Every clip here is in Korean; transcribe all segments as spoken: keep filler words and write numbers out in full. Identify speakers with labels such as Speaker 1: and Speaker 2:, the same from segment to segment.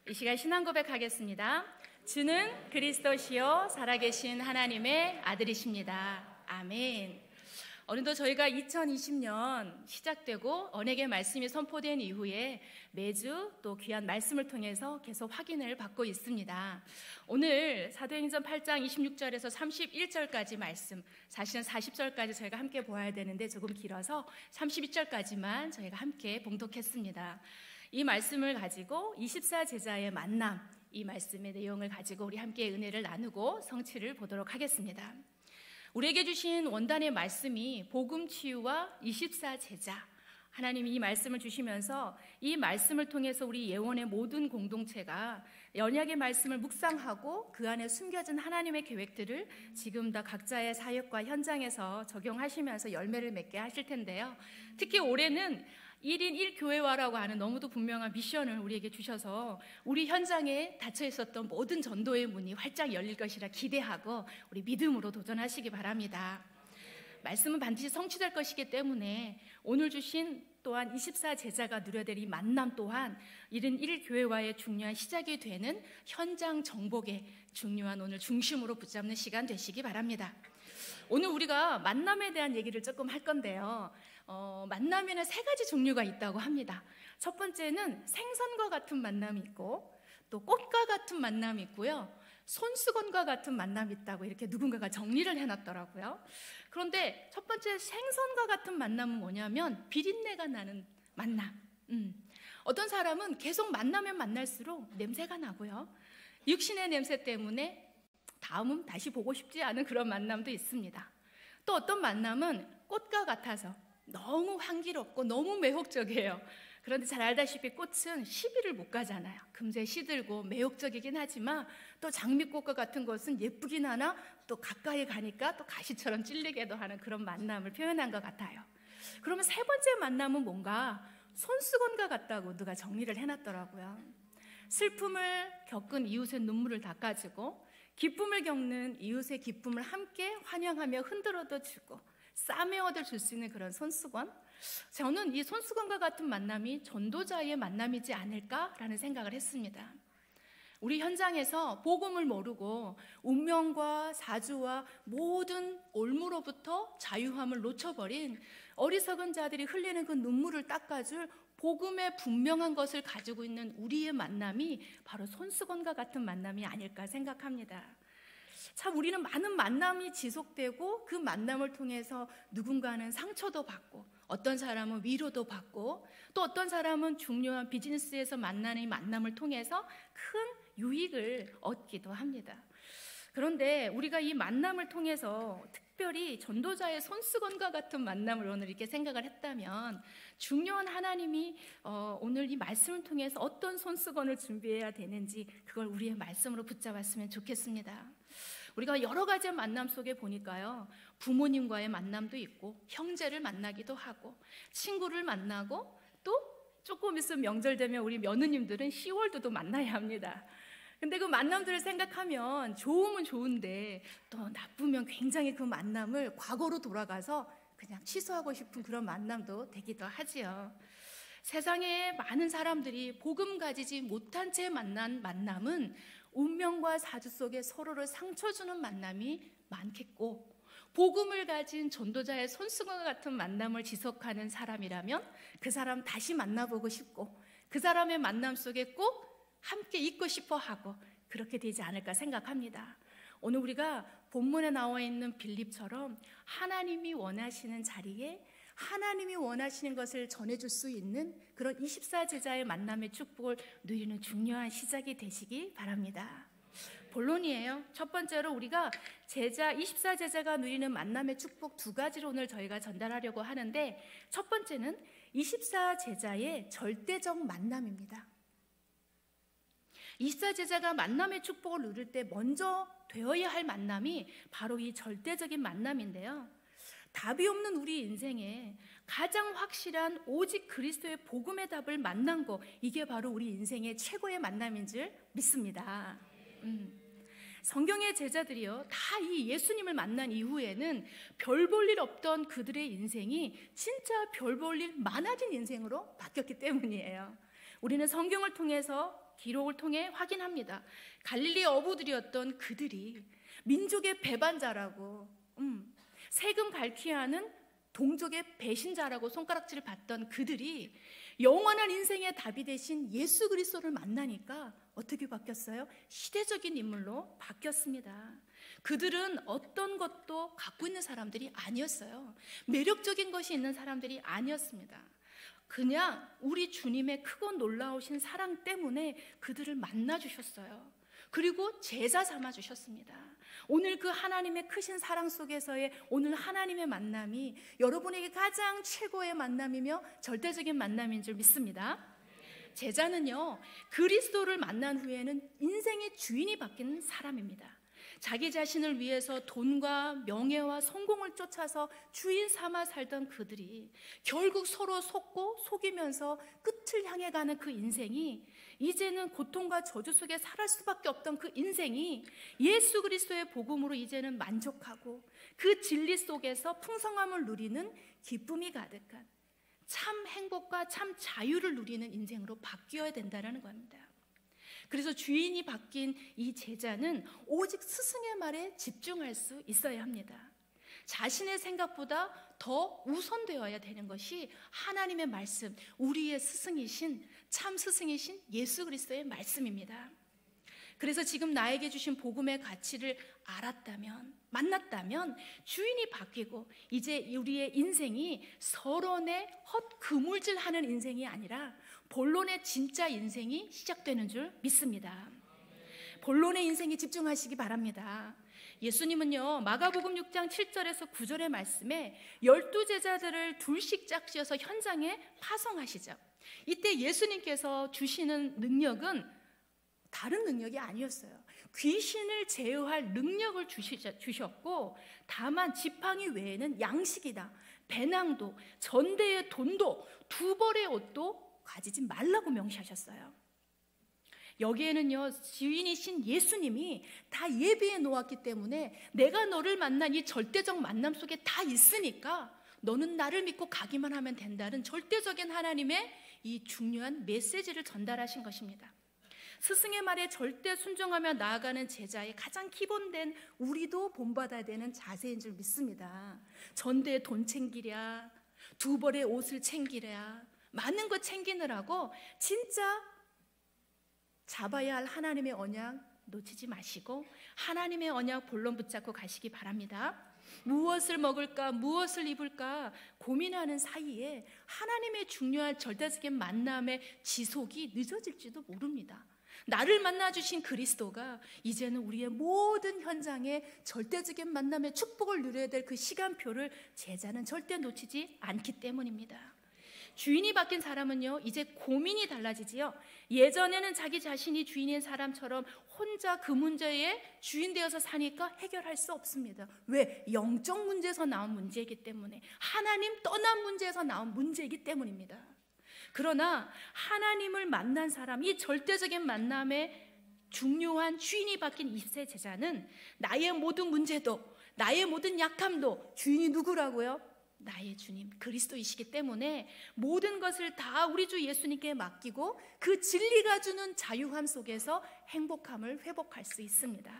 Speaker 1: 이 시간 신앙 고백하겠습니다. 주는 그리스도시요 살아계신 하나님의 아들이십니다. 아멘. 오늘도 저희가 이천이십 년 시작되고 언약의 말씀이 선포된 이후에 매주 또 귀한 말씀을 통해서 계속 확인을 받고 있습니다. 오늘 사도행전 팔 장 이십육 절에서 삼십일 절까지 말씀, 사실은 사십 절까지 저희가 함께 보아야 되는데 조금 길어서 삼십일 절까지만 저희가 함께 봉독했습니다. 이 말씀을 가지고 이십사 제자의 만남, 이 말씀의 내용을 가지고 우리 함께 은혜를 나누고 성취를 보도록 하겠습니다. 우리에게 주신 원단의 말씀이 복음 치유와 이십사 제자, 하나님이 이 말씀을 주시면서 이 말씀을 통해서 우리 예원의 모든 공동체가 언약의 말씀을 묵상하고 그 안에 숨겨진 하나님의 계획들을 지금 다 각자의 사역과 현장에서 적용하시면서 열매를 맺게 하실 텐데요. 특히 올해는 일 인 일 교회화라고 하는 너무도 분명한 미션을 우리에게 주셔서 우리 현장에 닫혀 있었던 모든 전도의 문이 활짝 열릴 것이라 기대하고 우리 믿음으로 도전하시기 바랍니다. 말씀은 반드시 성취될 것이기 때문에 오늘 주신 또한 이십사 제자가 누려야 될 이 만남 또한 일 인 일 교회화의 중요한 시작이 되는 현장 정복의 중요한 오늘 중심으로 붙잡는 시간 되시기 바랍니다. 오늘 우리가 만남에 대한 얘기를 조금 할 건데요. 어, 만남에는 세 가지 종류가 있다고 합니다. 첫 번째는 생선과 같은 만남이 있고, 또 꽃과 같은 만남이 있고요, 손수건과 같은 만남이 있다고 이렇게 누군가가 정리를 해놨더라고요. 그런데 첫 번째 생선과 같은 만남은 뭐냐면 비린내가 나는 만남. 음. 어떤 사람은 계속 만나면 만날수록 냄새가 나고요, 육신의 냄새 때문에 다음은 다시 보고 싶지 않은 그런 만남도 있습니다. 또 어떤 만남은 꽃과 같아서 너무 향기롭고 너무 매혹적이에요. 그런데 잘 알다시피 꽃은 시비를 못 가잖아요. 금세 시들고 매혹적이긴 하지만 또 장미꽃과 같은 것은 예쁘긴 하나 또 가까이 가니까 또 가시처럼 찔리게도 하는 그런 만남을 표현한 것 같아요. 그러면 세 번째 만남은 뭔가 손수건과 같다고 누가 정리를 해놨더라고요. 슬픔을 겪은 이웃의 눈물을 닦아주고 기쁨을 겪는 이웃의 기쁨을 함께 환영하며 흔들어도 주고 싸매 얻어 줄 수 있는 그런 손수건, 저는 이 손수건과 같은 만남이 전도자의 만남이지 않을까라는 생각을 했습니다. 우리 현장에서 복음을 모르고 운명과 사주와 모든 올무로부터 자유함을 놓쳐버린 어리석은 자들이 흘리는 그 눈물을 닦아줄 복음의 분명한 것을 가지고 있는 우리의 만남이 바로 손수건과 같은 만남이 아닐까 생각합니다. 참 우리는 많은 만남이 지속되고 그 만남을 통해서 누군가는 상처도 받고 어떤 사람은 위로도 받고 또 어떤 사람은 중요한 비즈니스에서 만나는 이 만남을 통해서 큰 유익을 얻기도 합니다. 그런데 우리가 이 만남을 통해서 특별히 전도자의 손수건과 같은 만남을 오늘 이렇게 생각을 했다면 중요한 하나님이 어, 오늘 이 말씀을 통해서 어떤 손수건을 준비해야 되는지 그걸 우리의 말씀으로 붙잡았으면 좋겠습니다. 우리가 여러 가지 만남 속에 보니까요, 부모님과의 만남도 있고 형제를 만나기도 하고 친구를 만나고 또 조금 있으면 명절 되면 우리 며느님들은 시월드도 만나야 합니다. 근데 그 만남들을 생각하면 좋으면 좋은데 또 나쁘면 굉장히 그 만남을 과거로 돌아가서 그냥 취소하고 싶은 그런 만남도 되기도 하지요. 세상에 많은 사람들이 복음 가지지 못한 채 만난 만남은 운명과 사주 속에 서로를 상처 주는 만남이 많겠고, 복음을 가진 전도자의 손수건 같은 만남을 지속하는 사람이라면 그 사람 다시 만나보고 싶고 그 사람의 만남 속에 꼭 함께 있고 싶어 하고 그렇게 되지 않을까 생각합니다. 오늘 우리가 본문에 나와 있는 빌립처럼 하나님이 원하시는 자리에 하나님이 원하시는 것을 전해줄 수 있는 그런 이십사 제자의 만남의 축복을 누리는 중요한 시작이 되시기 바랍니다. 본론이에요. 첫 번째로 우리가 제자 이십사 제자가 누리는 만남의 축복 두 가지를 오늘 저희가 전달하려고 하는데, 첫 번째는 이십사 제자의 절대적 만남입니다. 이십사 제자가 만남의 축복을 누릴 때 먼저 되어야 할 만남이 바로 이 절대적인 만남인데요. 답이 없는 우리 인생에 가장 확실한 오직 그리스도의 복음의 답을 만난 거, 이게 바로 우리 인생의 최고의 만남인 줄 믿습니다. 음. 성경의 제자들이요, 다 이 예수님을 만난 이후에는 별 볼 일 없던 그들의 인생이 진짜 별 볼 일 많아진 인생으로 바뀌었기 때문이에요. 우리는 성경을 통해서 기록을 통해 확인합니다. 갈릴리 어부들이었던 그들이 민족의 배반자라고, 음, 세금 밝히 하는 동족의 배신자라고 손가락질을 받던 그들이 영원한 인생의 답이 되신 예수 그리스도를 만나니까 어떻게 바뀌었어요? 시대적인 인물로 바뀌었습니다. 그들은 어떤 것도 갖고 있는 사람들이 아니었어요. 매력적인 것이 있는 사람들이 아니었습니다. 그냥 우리 주님의 크고 놀라우신 사랑 때문에 그들을 만나주셨어요. 그리고 제자 삼아주셨습니다. 오늘 그 하나님의 크신 사랑 속에서의 오늘 하나님의 만남이 여러분에게 가장 최고의 만남이며 절대적인 만남인 줄 믿습니다. 제자는요, 그리스도를 만난 후에는 인생의 주인이 바뀐 사람입니다. 자기 자신을 위해서 돈과 명예와 성공을 쫓아서 주인 삼아 살던 그들이 결국 서로 속고 속이면서 끝을 향해 가는 그 인생이, 이제는 고통과 저주 속에 살할 수밖에 없던 그 인생이 예수 그리스도의 복음으로 이제는 만족하고 그 진리 속에서 풍성함을 누리는 기쁨이 가득한 참 행복과 참 자유를 누리는 인생으로 바뀌어야 된다는 겁니다. 그래서 주인이 바뀐 이 제자는 오직 스승의 말에 집중할 수 있어야 합니다. 자신의 생각보다 더 우선되어야 되는 것이 하나님의 말씀, 우리의 스승이신, 참 스승이신 예수 그리스도의 말씀입니다. 그래서 지금 나에게 주신 복음의 가치를 알았다면, 만났다면 주인이 바뀌고 이제 우리의 인생이 서론의 헛 그물질하는 인생이 아니라 본론의 진짜 인생이 시작되는 줄 믿습니다. 본론의 인생에 집중하시기 바랍니다. 예수님은요, 마가복음 육 장 칠 절에서 구 절의 말씀에 열두 제자들을 둘씩 짝지어서 현장에 파송하시죠. 이때 예수님께서 주시는 능력은 다른 능력이 아니었어요. 귀신을 제어할 능력을 주셨고, 다만 지팡이 외에는 양식이다, 배낭도, 전대의 돈도, 두 벌의 옷도 가지지 말라고 명시하셨어요. 여기에는요, 주인이신 예수님이 다 예비해 놓았기 때문에 내가 너를 만난 이 절대적 만남 속에 다 있으니까 너는 나를 믿고 가기만 하면 된다는 절대적인 하나님의 이 중요한 메시지를 전달하신 것입니다. 스승의 말에 절대 순종하며 나아가는 제자의 가장 기본된, 우리도 본받아야 되는 자세인 줄 믿습니다. 전대에 돈 챙기랴, 두 벌의 옷을 챙기랴, 많은 것 챙기느라고 진짜 잡아야 할 하나님의 언약 놓치지 마시고 하나님의 언약 본론 붙잡고 가시기 바랍니다. 무엇을 먹을까, 무엇을 입을까 고민하는 사이에 하나님의 중요한 절대적인 만남의 지속이 늦어질지도 모릅니다. 나를 만나주신 그리스도가 이제는 우리의 모든 현장에 절대적인 만남의 축복을 누려야 될 그 시간표를 제자는 절대 놓치지 않기 때문입니다. 주인이 바뀐 사람은요, 이제 고민이 달라지지요. 예전에는 자기 자신이 주인인 사람처럼 혼자 그 문제에 주인 되어서 사니까 해결할 수 없습니다. 왜? 영적 문제에서 나온 문제이기 때문에, 하나님 떠난 문제에서 나온 문제이기 때문입니다. 그러나 하나님을 만난 사람, 이 절대적인 만남의 중요한 주인이 바뀐 이 세 제자는 나의 모든 문제도, 나의 모든 약함도 주인이 누구라고요? 나의 주님 그리스도이시기 때문에 모든 것을 다 우리 주 예수님께 맡기고 그 진리가 주는 자유함 속에서 행복함을 회복할 수 있습니다.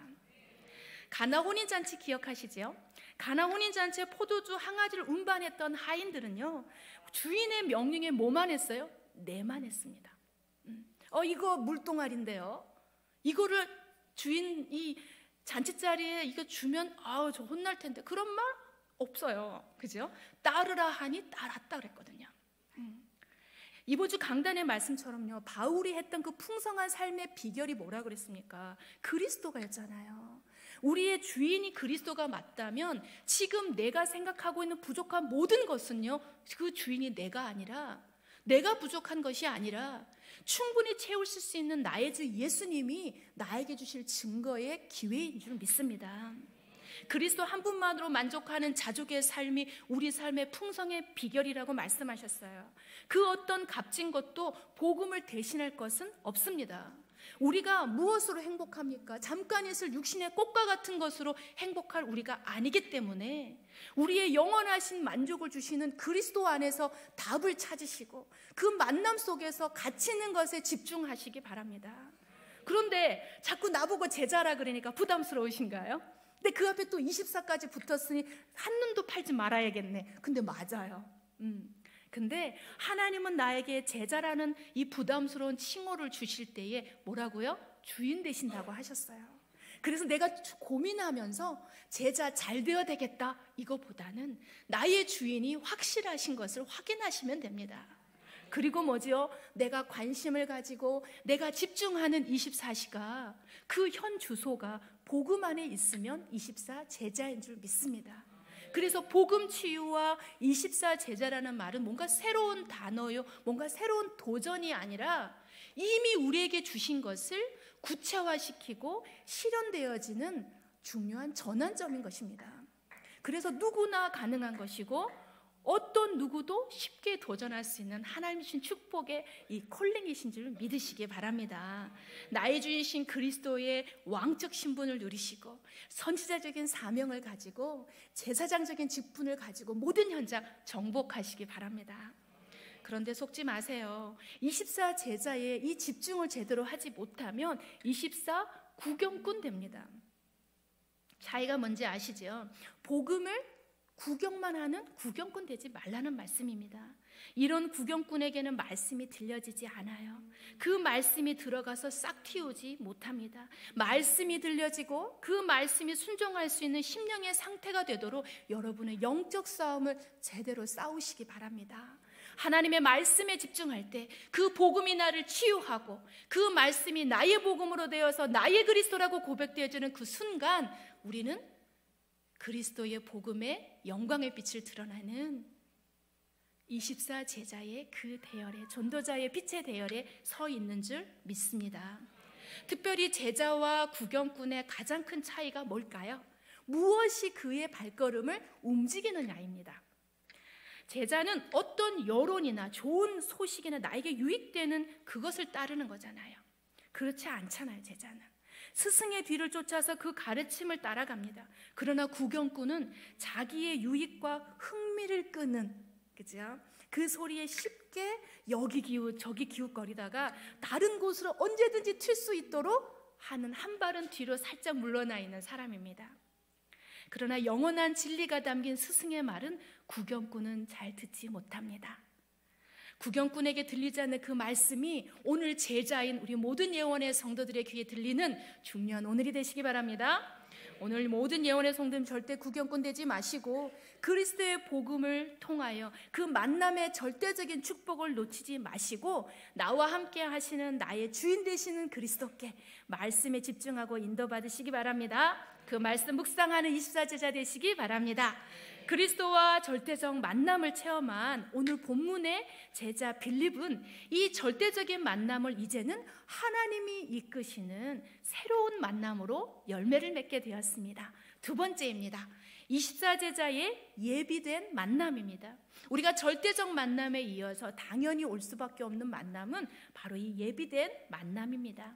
Speaker 1: 가나 혼인잔치 기억하시죠? 가나 혼인잔치에 포도주 항아지를 운반했던 하인들은요, 주인의 명령에 뭐만 했어요? 내만 했습니다. 어 이거 물동아리인데요, 이거를 주인이 잔치 자리에 이거 주면 아우 저 혼날 텐데, 그런 말 없어요. 그죠? 따르라 하니 따랐다 그랬거든요. 음. 이번 주 강단의 말씀처럼요, 바울이 했던 그 풍성한 삶의 비결이 뭐라 그랬습니까? 그리스도가였잖아요. 우리의 주인이 그리스도가 맞다면 지금 내가 생각하고 있는 부족한 모든 것은요, 그 주인이 내가 아니라, 내가 부족한 것이 아니라 충분히 채우실 수 있는 나의 주 예수님이 나에게 주실 증거의 기회인 줄 믿습니다. 그리스도 한 분만으로 만족하는 자족의 삶이 우리 삶의 풍성의 비결이라고 말씀하셨어요. 그 어떤 값진 것도 복음을 대신할 것은 없습니다. 우리가 무엇으로 행복합니까? 잠깐 있을 육신의 꽃과 같은 것으로 행복할 우리가 아니기 때문에 우리의 영원하신 만족을 주시는 그리스도 안에서 답을 찾으시고 그 만남 속에서 가치 있는 것에 집중하시기 바랍니다. 그런데 자꾸 나보고 제자라 그러니까 부담스러우신가요? 근데 그 앞에 또 이십사까지 붙었으니 한눈도 팔지 말아야겠네. 근데 맞아요. 음. 근데 하나님은 나에게 제자라는 이 부담스러운 칭호를 주실 때에 뭐라고요? 주인 되신다고 하셨어요. 그래서 내가 고민하면서 제자 잘 되어야 되겠다 이거보다는 나의 주인이 확실하신 것을 확인하시면 됩니다. 그리고 뭐지요? 내가 관심을 가지고 내가 집중하는 이십사 시가 그 현 주소가 복음 안에 있으면 이십사 제자인 줄 믿습니다. 그래서 복음 치유와 이십사 제자라는 말은 뭔가 새로운 단어요, 뭔가 새로운 도전이 아니라 이미 우리에게 주신 것을 구체화시키고 실현되어지는 중요한 전환점인 것입니다. 그래서 누구나 가능한 것이고 어떤 누구도 쉽게 도전할 수 있는 하나님 주신 축복의 이 콜링이신 줄 믿으시기 바랍니다. 나의 주이신 그리스도의 왕적 신분을 누리시고 선지자적인 사명을 가지고 제사장적인 직분을 가지고 모든 현장 정복하시기 바랍니다. 그런데 속지 마세요. 이십사 제자의 이 집중을 제대로 하지 못하면 이십사 구경꾼 됩니다. 차이가 뭔지 아시죠? 복음을 구경만 하는 구경꾼 되지 말라는 말씀입니다. 이런 구경꾼에게는 말씀이 들려지지 않아요. 그 말씀이 들어가서 싹 틔우지 못합니다. 말씀이 들려지고 그 말씀이 순종할 수 있는 심령의 상태가 되도록 여러분의 영적 싸움을 제대로 싸우시기 바랍니다. 하나님의 말씀에 집중할 때 그 복음이 나를 치유하고 그 말씀이 나의 복음으로 되어서 나의 그리스도라고 고백되어지는 그 순간 우리는 그리스도의 복음의 영광의 빛을 드러내는 이십사 제자의 그 대열에, 전도자의 빛의 대열에 서 있는 줄 믿습니다. 특별히 제자와 구경꾼의 가장 큰 차이가 뭘까요? 무엇이 그의 발걸음을 움직이느냐입니다. 제자는 어떤 여론이나 좋은 소식이나 나에게 유익되는 그것을 따르는 거잖아요. 그렇지 않잖아요. 제자는 스승의 뒤를 쫓아서 그 가르침을 따라갑니다. 그러나 구경꾼은 자기의 유익과 흥미를 끄는, 그죠? 그 소리에 쉽게 여기 기웃 저기 기웃거리다가 다른 곳으로 언제든지 튈 수 있도록 하는 한 발은 뒤로 살짝 물러나 있는 사람입니다. 그러나 영원한 진리가 담긴 스승의 말은 구경꾼은 잘 듣지 못합니다. 구경꾼에게 들리지 않는 그 말씀이 오늘 제자인 우리 모든 예원의 성도들의 귀에 들리는 중요한 오늘이 되시기 바랍니다. 오늘 모든 예원의 성도님 절대 구경꾼 되지 마시고 그리스도의 복음을 통하여 그 만남의 절대적인 축복을 놓치지 마시고 나와 함께 하시는 나의 주인 되시는 그리스도께 말씀에 집중하고 인도받으시기 바랍니다. 그 말씀 묵상하는 이십사 제자 되시기 바랍니다. 그리스도와 절대적 만남을 체험한 오늘 본문의 제자 빌립은 이 절대적인 만남을 이제는 하나님이 이끄시는 새로운 만남으로 열매를 맺게 되었습니다. 두 번째입니다. 이십사 제자의 예비된 만남입니다. 우리가 절대적 만남에 이어서 당연히 올 수밖에 없는 만남은 바로 이 예비된 만남입니다.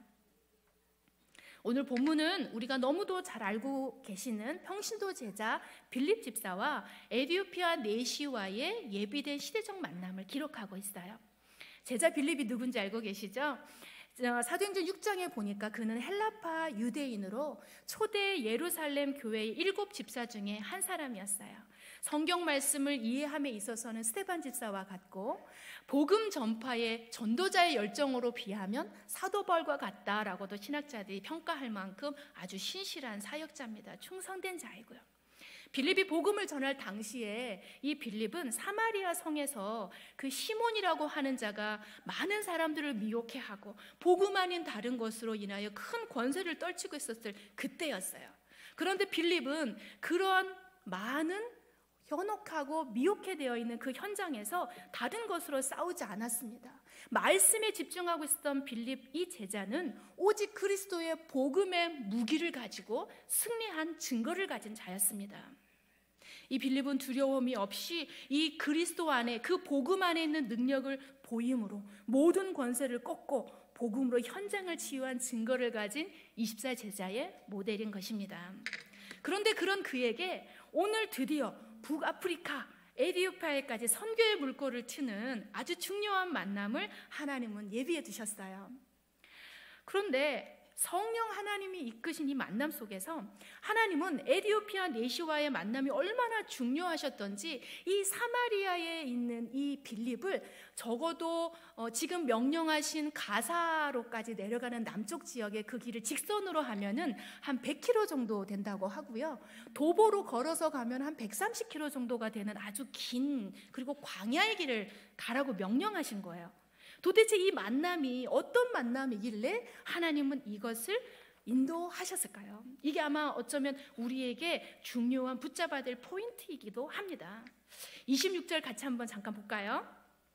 Speaker 1: 오늘 본문은 우리가 너무도 잘 알고 계시는 평신도 제자 빌립 집사와 에디오피아 내시와의 예비된 시대적 만남을 기록하고 있어요. 제자 빌립이 누군지 알고 계시죠? 사도행전 육 장에 보니까 그는 헬라파 유대인으로 초대 예루살렘 교회의 일곱 집사 중에 한 사람이었어요. 성경 말씀을 이해함에 있어서는 스데반 집사와 같고 복음 전파의 전도자의 열정으로 비하면 사도 바울과 같다라고도 신학자들이 평가할 만큼 아주 신실한 사역자입니다. 충성된 자이고요. 빌립이 복음을 전할 당시에 이 빌립은 사마리아 성에서 그 시몬이라고 하는 자가 많은 사람들을 미혹해하고 복음 아닌 다른 것으로 인하여 큰 권세를 떨치고 있었을 그때였어요. 그런데 빌립은 그런 많은 현혹하고 미혹해 되어 있는 그 현장에서 다른 것으로 싸우지 않았습니다. 말씀에 집중하고 있었던 빌립 이 제자는 오직 그리스도의 복음의 무기를 가지고 승리한 증거를 가진 자였습니다. 이 빌립은 두려움이 없이 이 그리스도 안에 그 복음 안에 있는 능력을 보임으로 모든 권세를 꺾고 복음으로 현장을 치유한 증거를 가진 이십사 제자의 모델인 것입니다. 그런데 그런 그에게 오늘 드디어 북아프리카 에티오피아에까지 선교의 물꼬를 트는 아주 중요한 만남을 하나님은 예비해 두셨어요. 그런데 성령 하나님이 이끄신 이 만남 속에서 하나님은 에티오피아 내시와의 만남이 얼마나 중요하셨던지 이 사마리아에 있는 이 빌립을 적어도 어 지금 명령하신 가사로까지 내려가는 남쪽 지역의 그 길을 직선으로 하면은 한 백 킬로미터 정도 된다고 하고요. 도보로 걸어서 가면 한 백삼십 킬로미터 정도가 되는 아주 긴 그리고 광야의 길을 가라고 명령하신 거예요. 도대체 이 만남이 어떤 만남이길래 하나님은 이것을 인도하셨을까요? 이게 아마 어쩌면 우리에게 중요한 붙잡아야 될 포인트이기도 합니다. 이십육 절 같이 한번 잠깐 볼까요?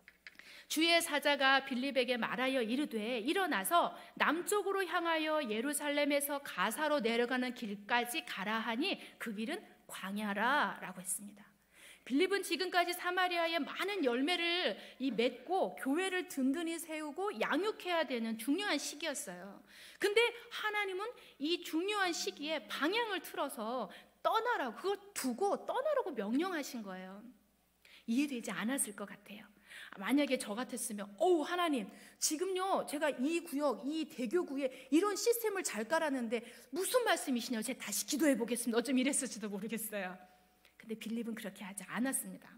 Speaker 1: 주의 사자가 빌립에게 말하여 이르되 일어나서 남쪽으로 향하여 예루살렘에서 가사로 내려가는 길까지 가라 하니 그 길은 광야라 라고 했습니다. 빌립은 지금까지 사마리아에 많은 열매를 이 맺고 교회를 든든히 세우고 양육해야 되는 중요한 시기였어요. 근데 하나님은 이 중요한 시기에 방향을 틀어서 떠나라고, 그걸 두고 떠나라고 명령하신 거예요. 이해되지 않았을 것 같아요. 만약에 저 같았으면 어우 하나님 지금요 제가 이 구역 이 대교구에 이런 시스템을 잘 깔았는데 무슨 말씀이시냐고 제가 다시 기도해 보겠습니다. 어쩜 이랬을지도 모르겠어요. 근데 빌립은 그렇게 하지 않았습니다.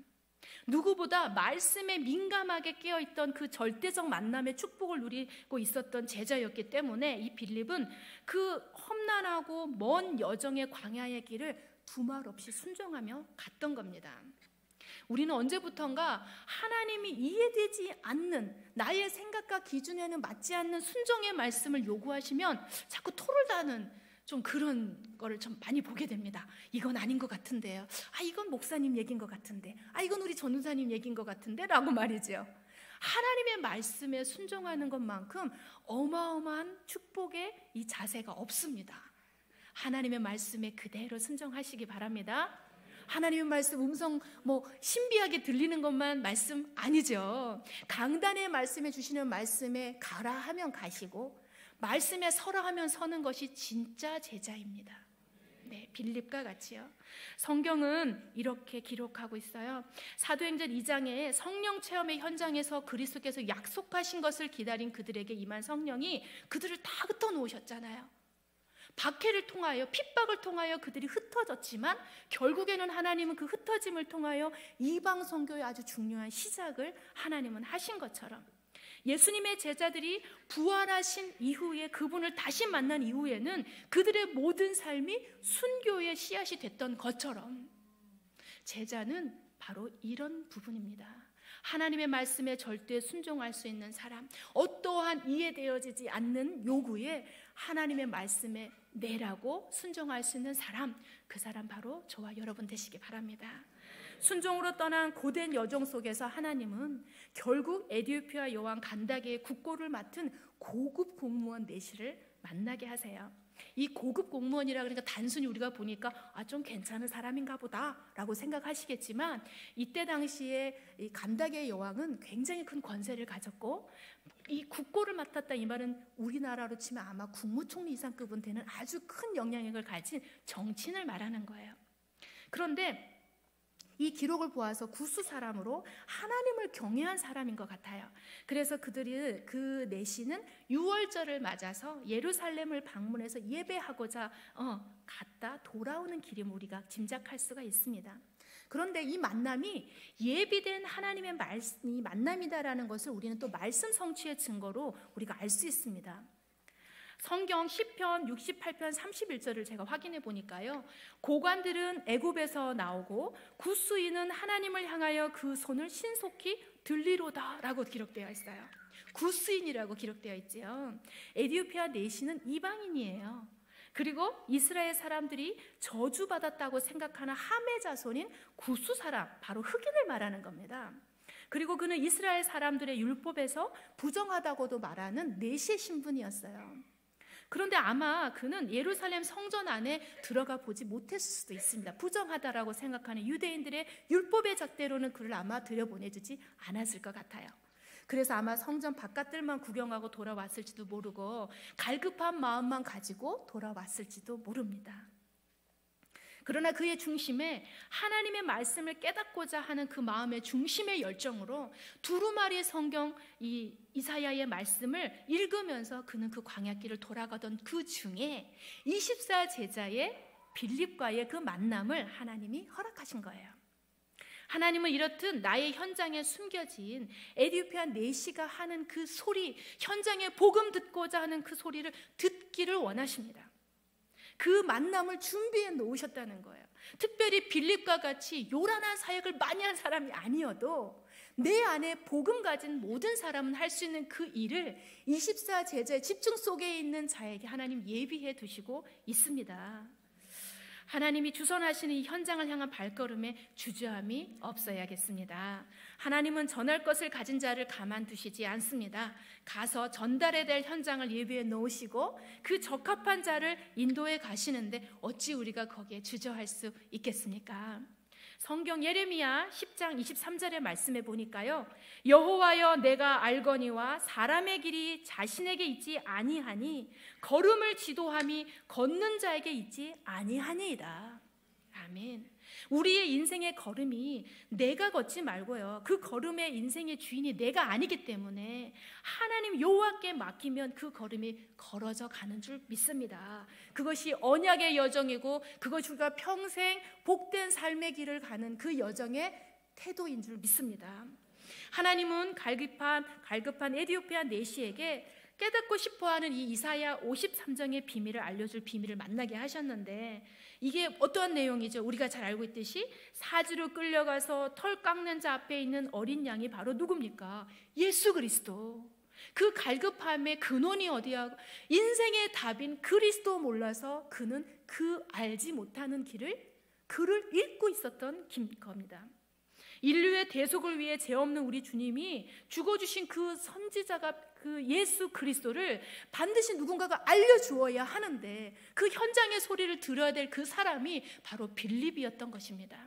Speaker 1: 누구보다 말씀에 민감하게 깨어있던 그 절대적 만남의 축복을 누리고 있었던 제자였기 때문에 이 빌립은 그 험난하고 먼 여정의 광야의 길을 두말 없이 순종하며 갔던 겁니다. 우리는 언제부턴가 하나님이 이해되지 않는 나의 생각과 기준에는 맞지 않는 순종의 말씀을 요구하시면 자꾸 토를 다는 좀 그런 거를 좀 많이 보게 됩니다. 이건 아닌 것 같은데요. 아 이건 목사님 얘기인 것 같은데. 아 이건 우리 전도사님 얘기인 것 같은데 라고 말이죠. 하나님의 말씀에 순종하는 것만큼 어마어마한 축복의 이 자세가 없습니다. 하나님의 말씀에 그대로 순종하시기 바랍니다. 하나님의 말씀 음성 뭐 신비하게 들리는 것만 말씀 아니죠. 강단의 말씀해 주시는 말씀에 가라 하면 가시고 말씀에 서라 하면 서는 것이 진짜 제자입니다. 네, 빌립과 같이요. 성경은 이렇게 기록하고 있어요. 사도행전 이 장에 성령 체험의 현장에서 그리스도께서 약속하신 것을 기다린 그들에게 임한 성령이 그들을 다 흩어놓으셨잖아요. 박해를 통하여 핍박을 통하여 그들이 흩어졌지만 결국에는 하나님은 그 흩어짐을 통하여 이방 선교의 아주 중요한 시작을 하나님은 하신 것처럼 예수님의 제자들이 부활하신 이후에 그분을 다시 만난 이후에는 그들의 모든 삶이 순교의 씨앗이 됐던 것처럼 제자는 바로 이런 부분입니다. 하나님의 말씀에 절대 순종할 수 있는 사람, 어떠한 이해되어지지 않는 요구에 하나님의 말씀에 내라고 순종할 수 있는 사람, 그 사람 바로 저와 여러분 되시기 바랍니다. 순종으로 떠난 고된 여정 속에서 하나님은 결국 에티오피아 여왕 간다게의 국고를 맡은 고급 공무원 내시를 만나게 하세요. 이 고급 공무원이라 그러니까 단순히 우리가 보니까 아, 좀 괜찮은 사람인가 보다라고 생각하시겠지만 이때 당시에 이 간다게 여왕은 굉장히 큰 권세를 가졌고 이 국고를 맡았다 이 말은 우리나라로 치면 아마 국무총리 이상급은 되는 아주 큰 영향력을 가진 정치인을 말하는 거예요. 그런데 이 기록을 보아서 구수 사람으로 하나님을 경외한 사람인 것 같아요. 그래서 그들이 그 내시는 유월절을 맞아서 예루살렘을 방문해서 예배하고자 어, 갔다 돌아오는 길임을 우리가 짐작할 수가 있습니다. 그런데 이 만남이 예비된 하나님의 말씀, 이 만남이다라는 것을 우리는 또 말씀 성취의 증거로 우리가 알 수 있습니다. 성경 시편 육십팔 편 삼십일 절을 제가 확인해 보니까요. 고관들은 애굽에서 나오고 굿수인은 하나님을 향하여 그 손을 신속히 들리로다 라고 기록되어 있어요. 굿수인이라고 기록되어 있지요. 에티오피아 내시는 이방인이에요. 그리고 이스라엘 사람들이 저주받았다고 생각하는 함의 자손인 굿수 사람, 바로 흑인을 말하는 겁니다. 그리고 그는 이스라엘 사람들의 율법에서 부정하다고도 말하는 내시의 신분이었어요. 그런데 아마 그는 예루살렘 성전 안에 들어가 보지 못했을 수도 있습니다. 부정하다라고 생각하는 유대인들의 율법의 잣대로는 그를 아마 들여보내주지 않았을 것 같아요. 그래서 아마 성전 바깥들만 구경하고 돌아왔을지도 모르고 갈급한 마음만 가지고 돌아왔을지도 모릅니다. 그러나 그의 중심에 하나님의 말씀을 깨닫고자 하는 그 마음의 중심의 열정으로 두루마리 성경 이 이사야의 말씀을 읽으면서 그는 그 광야길을 돌아가던 그 중에 이십사 제자의 빌립과의 그 만남을 하나님이 허락하신 거예요. 하나님은 이렇듯 나의 현장에 숨겨진 에티오피아 내시가 하는 그 소리, 현장에 복음 듣고자 하는 그 소리를 듣기를 원하십니다. 그 만남을 준비해 놓으셨다는 거예요. 특별히 빌립과 같이 요란한 사역을 많이 한 사람이 아니어도 내 안에 복음 가진 모든 사람은 할 수 있는 그 일을 이십사 제자의 집중 속에 있는 자에게 하나님 예비해 두시고 있습니다. 하나님이 주선하시는 이 현장을 향한 발걸음에 주저함이 없어야겠습니다. 하나님은 전할 것을 가진 자를 가만두시지 않습니다. 가서 전달해야 될 현장을 예비해 놓으시고 그 적합한 자를 인도해 가시는데 어찌 우리가 거기에 주저할 수 있겠습니까? 성경 예레미야 십 장 이십삼 절의 말씀에 보니까요, 여호와여 내가 알거니와 사람의 길이 자신에게 있지 아니하니 걸음을 지도함이 걷는 자에게 있지 아니하니이다. 아멘. 우리의 인생의 걸음이 내가 걷지 말고요, 그 걸음의 인생의 주인이 내가 아니기 때문에 하나님 여호와께 맡기면 그 걸음이 걸어져 가는 줄 믿습니다. 그것이 언약의 여정이고 그것이 우리가 평생 복된 삶의 길을 가는 그 여정의 태도인 줄 믿습니다. 하나님은 갈급한, 갈급한 에티오피아 내시에게 깨닫고 싶어하는 이 이사야 오십삼 장의 비밀을 알려줄 비밀을 만나게 하셨는데, 이게 어떠한 내용이죠? 우리가 잘 알고 있듯이 사지로 끌려가서 털 깎는 자 앞에 있는 어린 양이 바로 누굽니까? 예수 그리스도. 그 갈급함의 근원이 어디야? 인생의 답인 그리스도 몰라서 그는 그 알지 못하는 길을 그를 읽고 있었던 겁니다. 인류의 대속을 위해 죄 없는 우리 주님이 죽어주신 그 선지자가 그 예수 그리스도를 반드시 누군가가 알려주어야 하는데 그 현장의 소리를 들어야 될 그 사람이 바로 빌립이었던 것입니다.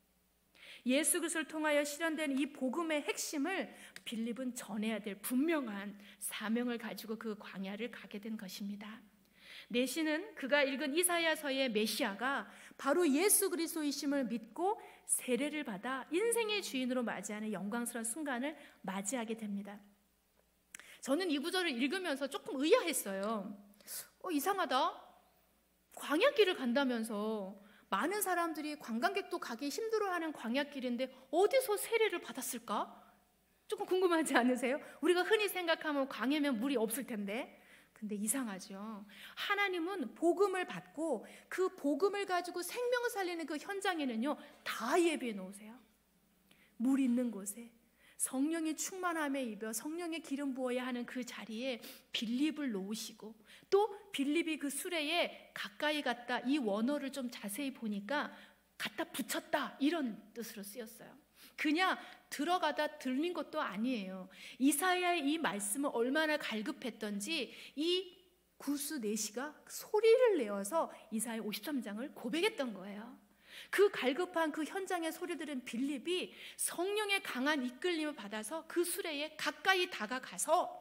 Speaker 1: 예수 그리스도를 통하여 실현된 이 복음의 핵심을 빌립은 전해야 될 분명한 사명을 가지고 그 광야를 가게 된 것입니다. 내시는 그가 읽은 이사야서의 메시아가 바로 예수 그리스도이심을 믿고 세례를 받아 인생의 주인으로 맞이하는 영광스러운 순간을 맞이하게 됩니다. 저는 이 구절을 읽으면서 조금 의아했어요. 어, 이상하다. 광야길을 간다면서 많은 사람들이 관광객도 가기 힘들어하는 광야길인데 어디서 세례를 받았을까? 조금 궁금하지 않으세요? 우리가 흔히 생각하면 광야면 물이 없을 텐데, 근데 이상하죠. 하나님은 복음을 받고 그 복음을 가지고 생명을 살리는 그 현장에는요 다 예비해 놓으세요. 물 있는 곳에 성령의 충만함에 입어 성령의 기름 부어야 하는 그 자리에 빌립을 놓으시고, 또 빌립이 그 수레에 가까이 갔다, 이 원어를 좀 자세히 보니까 갖다 붙였다 이런 뜻으로 쓰였어요. 그냥 들어가다 들린 것도 아니에요. 이사야의 이 말씀은 얼마나 갈급했던지 이 구스 내시가 소리를 내어서 이사야 오십삼 장을 고백했던 거예요. 그 갈급한 그 현장의 소리 들은 빌립이 성령의 강한 이끌림을 받아서 그 수레에 가까이 다가가서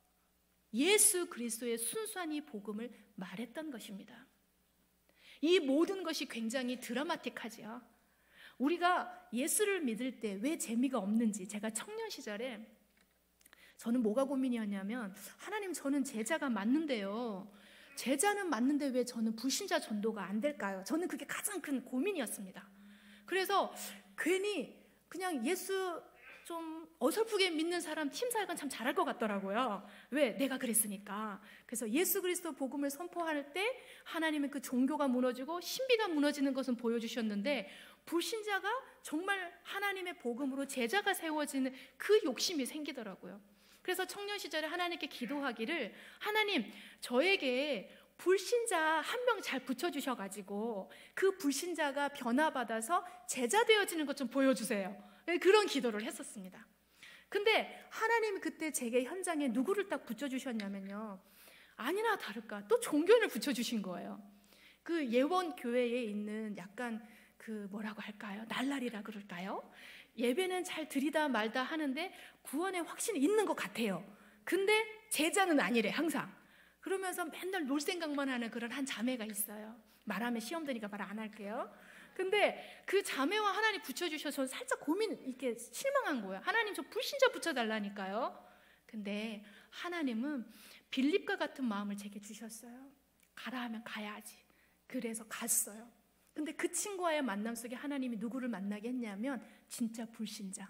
Speaker 1: 예수 그리스도의 순수한 이 복음을 말했던 것입니다. 이 모든 것이 굉장히 드라마틱하죠. 우리가 예수를 믿을 때 왜 재미가 없는지, 제가 청년 시절에 저는 뭐가 고민이었냐면, 하나님 저는 제자가 맞는데요, 제자는 맞는데 왜 저는 불신자 전도가 안 될까요? 저는 그게 가장 큰 고민이었습니다. 그래서 괜히 그냥 예수 좀 어설프게 믿는 사람 팀사역은 참 잘할 것 같더라고요. 왜? 내가 그랬으니까. 그래서 예수 그리스도 복음을 선포할 때 하나님의 그 종교가 무너지고 신비가 무너지는 것은 보여주셨는데, 불신자가 정말 하나님의 복음으로 제자가 세워지는 그 욕심이 생기더라고요. 그래서 청년 시절에 하나님께 기도하기를, 하나님 저에게 불신자 한 명 잘 붙여주셔가지고 그 불신자가 변화받아서 제자 되어지는 것 좀 보여주세요. 그런 기도를 했었습니다. 근데 하나님이 그때 제게 현장에 누구를 딱 붙여주셨냐면요, 아니나 다를까 또 종교인을 붙여주신 거예요. 그 예원 교회에 있는 약간 그 뭐라고 할까요? 날라리라 그럴까요? 예배는 잘 드리다 말다 하는데 구원의 확신이 있는 것 같아요. 근데 제자는 아니래, 항상. 그러면서 맨날 놀 생각만 하는 그런 한 자매가 있어요. 말하면 시험 드니까 말 안 할게요. 근데 그 자매와 하나님 붙여주셔서 저는 살짝 고민, 이렇게 실망한 거예요. 하나님, 저 불신자 붙여달라니까요. 근데 하나님은 빌립과 같은 마음을 제게 주셨어요. 가라 하면 가야지. 그래서 갔어요. 근데 그 친구와의 만남 속에 하나님이 누구를 만나게 했냐면 진짜 불신자,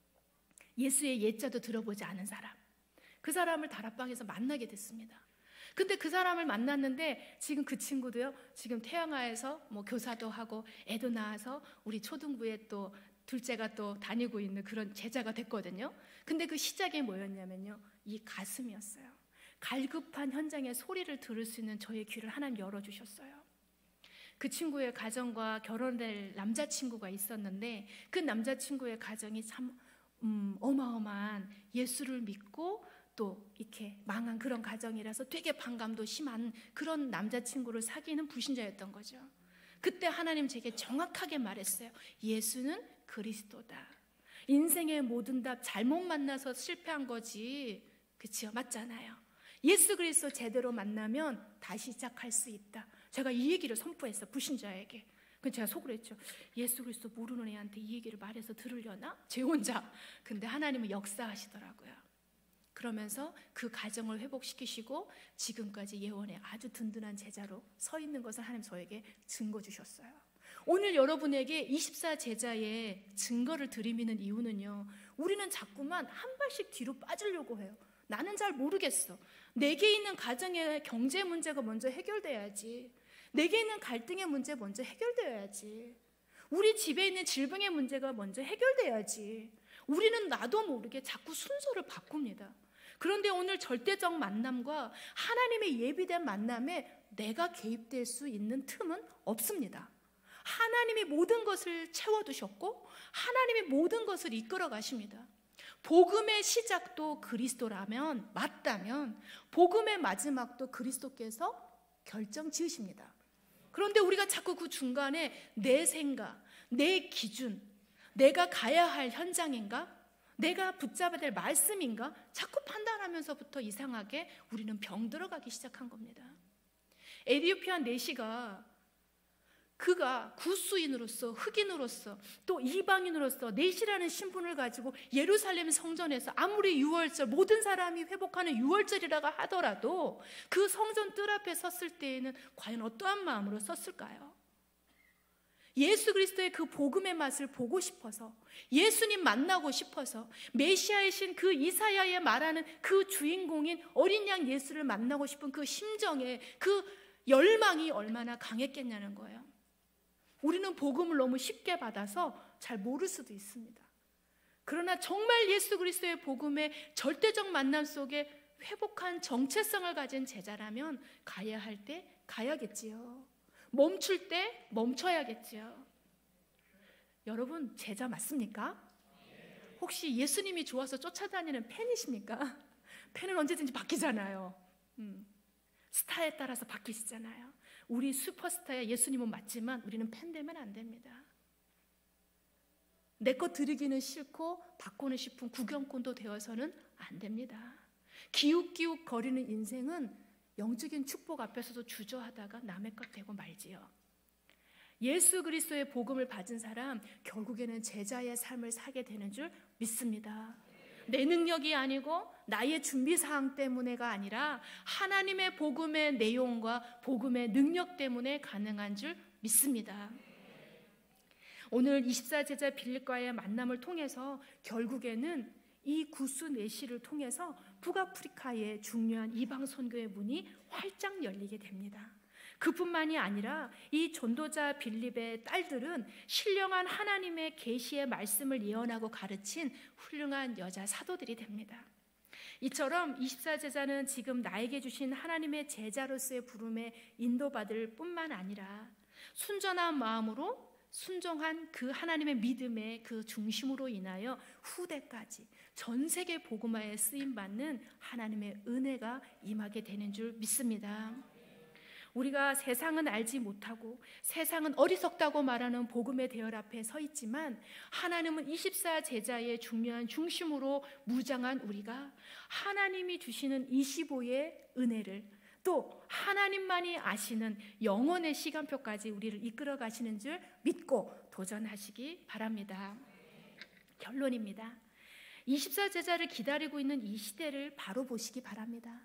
Speaker 1: 예수의 예자도 들어보지 않은 사람, 그 사람을 다락방에서 만나게 됐습니다. 근데 그 사람을 만났는데 지금 그 친구도요, 지금 태양아에서 뭐 교사도 하고 애도 낳아서 우리 초등부에 또 둘째가 또 다니고 있는 그런 제자가 됐거든요. 근데 그 시작이 뭐였냐면요, 이 가슴이었어요. 갈급한 현장의 소리를 들을 수 있는 저의 귀를 하나님 열어주셨어요. 그 친구의 가정과 결혼될 남자친구가 있었는데 그 남자친구의 가정이 참 음, 어마어마한 예수를 믿고 또 이렇게 망한 그런 가정이라서 되게 반감도 심한 그런 남자친구를 사귀는 불신자였던 거죠. 그때 하나님 제게 정확하게 말했어요. 예수는 그리스도다. 인생의 모든 답 잘못 만나서 실패한 거지. 그치요? 맞잖아요. 예수 그리스도 제대로 만나면 다시 시작할 수 있다. 제가 이 얘기를 선포했어요, 불신자에게. 그래서 제가 속으로 했죠. 예수 그리스도 모르는 애한테 이 얘기를 말해서 들으려나? 제 혼자. 근데 하나님은 역사하시더라고요. 그러면서 그 가정을 회복시키시고 지금까지 예원의 아주 든든한 제자로 서 있는 것을 하나님 저에게 증거 주셨어요. 오늘 여러분에게 이십사 제자의 증거를 드리는 이유는요, 우리는 자꾸만 한 발씩 뒤로 빠지려고 해요. 나는 잘 모르겠어. 내게 있는 가정의 경제 문제가 먼저 해결돼야지. 내게 있는 갈등의 문제 먼저 해결돼야지. 우리 집에 있는 질병의 문제가 먼저 해결돼야지. 우리는 나도 모르게 자꾸 순서를 바꿉니다. 그런데 오늘 절대적 만남과 하나님의 예비된 만남에 내가 개입될 수 있는 틈은 없습니다. 하나님이 모든 것을 채워두셨고 하나님이 모든 것을 이끌어 가십니다. 복음의 시작도 그리스도라면, 맞다면 복음의 마지막도 그리스도께서 결정 지으십니다. 그런데 우리가 자꾸 그 중간에 내 생각, 내 기준, 내가 가야 할 현장인가? 내가 붙잡아야 될 말씀인가? 자꾸 판단하면서부터 이상하게 우리는 병들어가기 시작한 겁니다. 에디오피아 내시가 그가 구스인으로서, 흑인으로서, 또 이방인으로서 내시라는 신분을 가지고 예루살렘 성전에서 아무리 유월절, 모든 사람이 회복하는 유월절이라고 하더라도 그 성전 뜰 앞에 섰을 때에는 과연 어떠한 마음으로 섰을까요? 예수 그리스도의 그 복음의 맛을 보고 싶어서, 예수님 만나고 싶어서, 메시아이신 그 이사야의 말하는 그 주인공인 어린 양 예수를 만나고 싶은 그 심정에 그 열망이 얼마나 강했겠냐는 거예요. 우리는 복음을 너무 쉽게 받아서 잘 모를 수도 있습니다. 그러나 정말 예수 그리스도의 복음의 절대적 만남 속에 회복한 정체성을 가진 제자라면 가야 할 때 가야겠지요. 멈출 때 멈춰야겠지요. 여러분, 제자 맞습니까? 혹시 예수님이 좋아서 쫓아다니는 팬이십니까? 팬은 언제든지 바뀌잖아요. 음, 스타에 따라서 바뀌시잖아요. 우리 슈퍼스타야 예수님은 맞지만 우리는 팬 되면 안 됩니다. 내 거 들이기는 싫고 받고는 싶은 구경꾼도 되어서는 안 됩니다. 기웃기웃 거리는 인생은 영적인 축복 앞에서도 주저하다가 남의 것 되고 말지요. 예수 그리스도의 복음을 받은 사람 결국에는 제자의 삶을 사게 되는 줄 믿습니다. 내 능력이 아니고 나의 준비사항 때문에가 아니라 하나님의 복음의 내용과 복음의 능력 때문에 가능한 줄 믿습니다. 오늘 이십사 제자 빌립과의 만남을 통해서 결국에는 이 구스 내시를 통해서 북아프리카의 중요한 이방 선교의 문이 활짝 열리게 됩니다. 그뿐만이 아니라 이 전도자 빌립의 딸들은 신령한 하나님의 계시의 말씀을 예언하고 가르친 훌륭한 여자 사도들이 됩니다. 이처럼 이십사 제자는 지금 나에게 주신 하나님의 제자로서의 부름에 인도받을 뿐만 아니라 순전한 마음으로 순종한 그 하나님의 믿음의 그 중심으로 인하여 후대까지 전 세계 복음화에 쓰임받는 하나님의 은혜가 임하게 되는 줄 믿습니다. 우리가 세상은 알지 못하고 세상은 어리석다고 말하는 복음의 대열 앞에 서 있지만 하나님은 이십사 제자의 중요한 중심으로 무장한 우리가 하나님이 주시는 이십오의 은혜를 또 하나님만이 아시는 영원의 시간표까지 우리를 이끌어 가시는 줄 믿고 도전하시기 바랍니다. 결론입니다. 이십사 제자를 기다리고 있는 이 시대를 바로 보시기 바랍니다.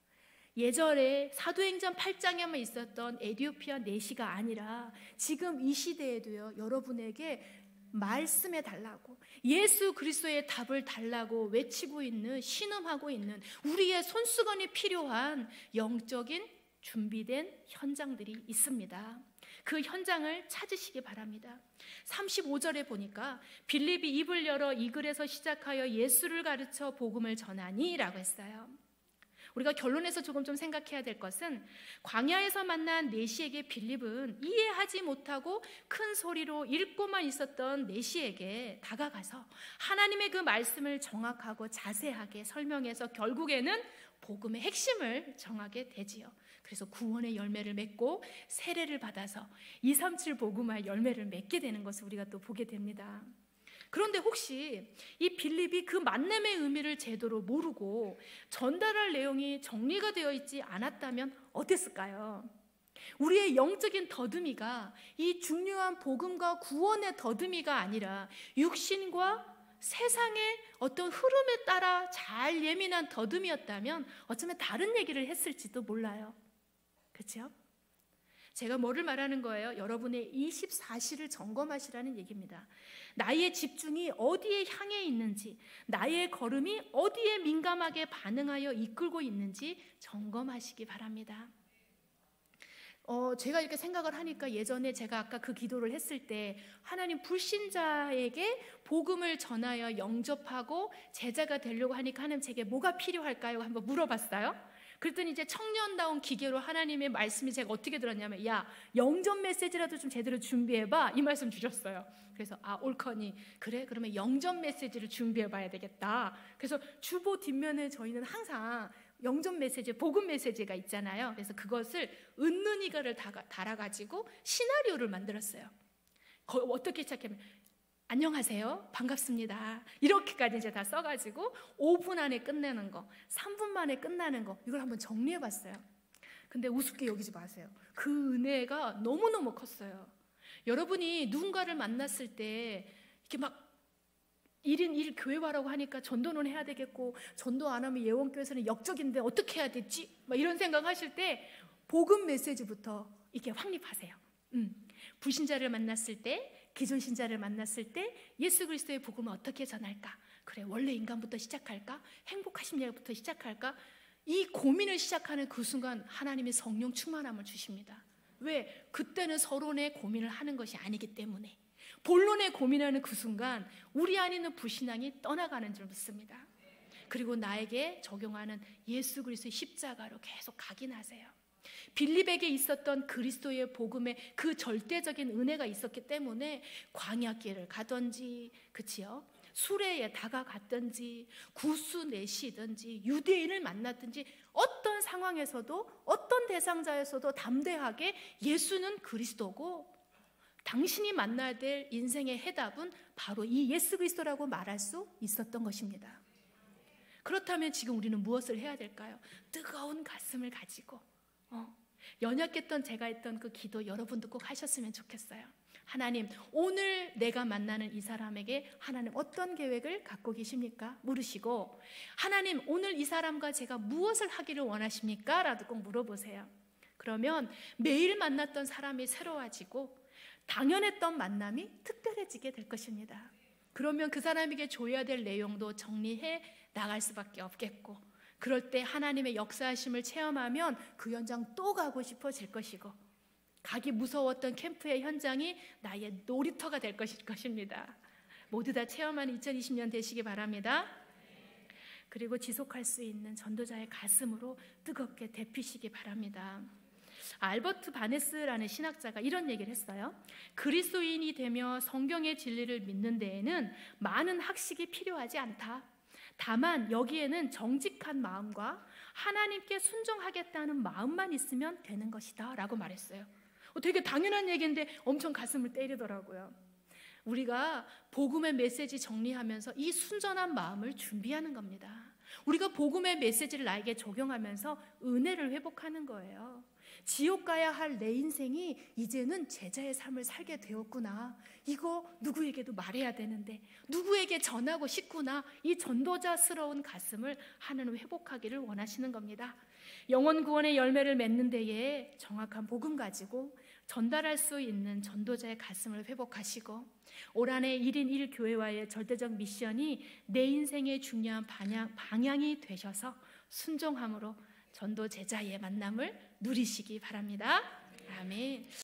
Speaker 1: 예전에 사도행전 팔 장에만 있었던 에티오피아 내시가 아니라 지금 이 시대에도요, 여러분에게 말씀해 달라고, 예수 그리스도의 답을 달라고 외치고 있는, 신음하고 있는 우리의 손수건이 필요한 영적인 준비된 현장들이 있습니다. 그 현장을 찾으시기 바랍니다. 삼십오 절에 보니까 빌립이 입을 열어 이 글에서 시작하여 예수를 가르쳐 복음을 전하니 라고 했어요. 우리가 결론에서 조금 좀 생각해야 될 것은 광야에서 만난 내시에게 빌립은 이해하지 못하고 큰 소리로 읽고만 있었던 내시에게 다가가서 하나님의 그 말씀을 정확하고 자세하게 설명해서 결국에는 복음의 핵심을 정하게 되지요. 그래서 구원의 열매를 맺고 세례를 받아서 이백삼십칠 복음화의 열매를 맺게 되는 것을 우리가 또 보게 됩니다. 그런데 혹시 이 빌립이 그 만남의 의미를 제대로 모르고 전달할 내용이 정리가 되어 있지 않았다면 어땠을까요? 우리의 영적인 더듬이가 이 중요한 복음과 구원의 더듬이가 아니라 육신과 세상의 어떤 흐름에 따라 잘 예민한 더듬이였다면 어쩌면 다른 얘기를 했을지도 몰라요. 그렇죠? 제가 뭐를 말하는 거예요? 여러분의 이십사 시를 점검하시라는 얘기입니다. 나의 집중이 어디에 향해 있는지, 나의 걸음이 어디에 민감하게 반응하여 이끌고 있는지 점검하시기 바랍니다. 어, 제가 이렇게 생각을 하니까 예전에 제가 아까 그 기도를 했을 때 하나님, 불신자에게 복음을 전하여 영접하고 제자가 되려고 하니까 하나님, 제게 뭐가 필요할까요? 한번 물어봤어요. 그랬더니 이제 청년다운 기계로 하나님의 말씀이 제가 어떻게 들었냐면, 야, 영접 메시지라도 좀 제대로 준비해봐, 이 말씀 주셨어요. 그래서 아, 옳거니, 그래? 그러면 영접 메시지를 준비해봐야 되겠다. 그래서 주보 뒷면에 저희는 항상 영접 메시지, 복음 메시지가 있잖아요. 그래서 그것을 은는이가를 달아가지고 시나리오를 만들었어요. 어떻게 시작하면, 안녕하세요, 반갑습니다, 이렇게까지 이제 다 써가지고 오 분 안에 끝내는 거, 삼 분 만에 끝나는 거, 이걸 한번 정리해봤어요. 근데 우습게 여기지 마세요. 그 은혜가 너무너무 컸어요. 여러분이 누군가를 만났을 때 이렇게 막 일 인 일 교회 와라고 하니까 전도는 해야 되겠고, 전도 안 하면 예원교회에서는 역적인데 어떻게 해야 되지? 막 이런 생각하실 때 복음 메시지부터 이렇게 확립하세요. 음. 불신자를 만났을 때, 기존 신자를 만났을 때 예수 그리스도의 복음을 어떻게 전할까? 그래, 원래 인간부터 시작할까? 행복하신 일부터 시작할까? 이 고민을 시작하는 그 순간 하나님의 성령 충만함을 주십니다. 왜? 그때는 서론의 고민을 하는 것이 아니기 때문에. 본론에 고민하는 그 순간 우리 안에 있는 불신앙이 떠나가는 줄 믿습니다. 그리고 나에게 적용하는 예수 그리스도의 십자가로 계속 각인하세요. 빌립에게 있었던 그리스도의 복음의 그 절대적인 은혜가 있었기 때문에 광야길을 가든지, 그치요? 수레에 다가갔든지, 구수 내시든지, 유대인을 만났든지, 어떤 상황에서도 어떤 대상자에서도 담대하게 예수는 그리스도고 당신이 만나야 될 인생의 해답은 바로 이 예수 그리스도라고 말할 수 있었던 것입니다. 그렇다면 지금 우리는 무엇을 해야 될까요? 뜨거운 가슴을 가지고 어, 연약했던 제가 했던 그 기도 여러분도 꼭 하셨으면 좋겠어요. 하나님, 오늘 내가 만나는 이 사람에게 하나님 어떤 계획을 갖고 계십니까? 물으시고, 하나님, 오늘 이 사람과 제가 무엇을 하기를 원하십니까? 라도 꼭 물어보세요. 그러면 매일 만났던 사람이 새로워지고 당연했던 만남이 특별해지게 될 것입니다. 그러면 그 사람에게 줘야 될 내용도 정리해 나갈 수밖에 없겠고, 그럴 때 하나님의 역사하심을 체험하면 그 현장 또 가고 싶어질 것이고, 가기 무서웠던 캠프의 현장이 나의 놀이터가 될 것일 것입니다. 모두 다 체험하는 이천이십 년 되시기 바랍니다. 그리고 지속할 수 있는 전도자의 가슴으로 뜨겁게 데피시기 바랍니다. 알버트 바네스라는 신학자가 이런 얘기를 했어요. 그리스도인이 되며 성경의 진리를 믿는 데에는 많은 학식이 필요하지 않다. 다만 여기에는 정직한 마음과 하나님께 순종하겠다는 마음만 있으면 되는 것이다 라고 말했어요. 되게 당연한 얘기인데 엄청 가슴을 때리더라고요. 우리가 복음의 메시지 정리하면서 이 순전한 마음을 준비하는 겁니다. 우리가 복음의 메시지를 나에게 적용하면서 은혜를 회복하는 거예요. 지옥 가야 할 내 인생이 이제는 제자의 삶을 살게 되었구나. 이거 누구에게도 말해야 되는데, 누구에게 전하고 싶구나. 이 전도자스러운 가슴을 하나님 회복하기를 원하시는 겁니다. 영혼 구원의 열매를 맺는 데에 정확한 복음 가지고 전달할 수 있는 전도자의 가슴을 회복하시고, 올 한해 일 인 일 교회와의 절대적 미션이 내 인생의 중요한 방향, 방향이 되셔서 순종함으로 전도 제자의 만남을 누리시기 바랍니다. 아멘.